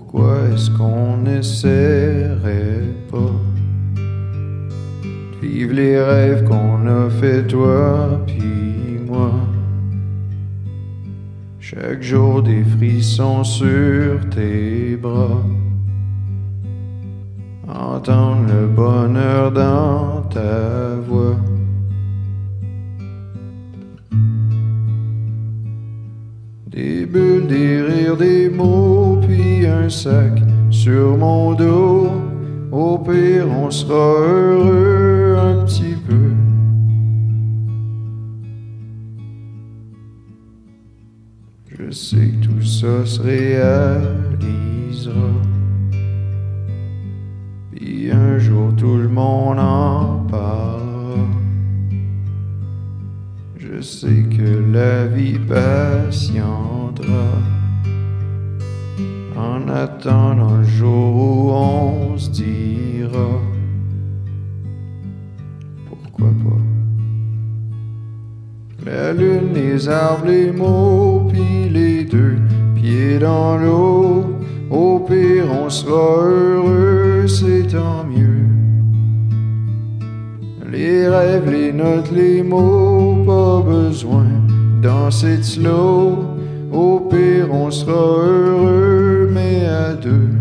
Pourquoi est-ce qu'on n'essaierait pas de vivre les rêves qu'on a fait toi puis moi? Chaque jour des frissons sur tes bras, entendre le bonheur dans ta voix. Des bulles, des rires, des mots, puis un sac sur mon dos. Au pire, on sera heureux un petit peu. Je sais que tout ça se réalisera, puis un jour tout le monde en parlera. Je sais que la vie patientera en attendant le jour où on se dira pourquoi pas. La lune, les arbres, les mots, puis les deux pieds dans l'eau. Au pire, on sera heureux, c'est tant mieux. Les rêves, les notes, les mots, pas besoin de danser de slow. Au pire, on sera heureux, mais à deux.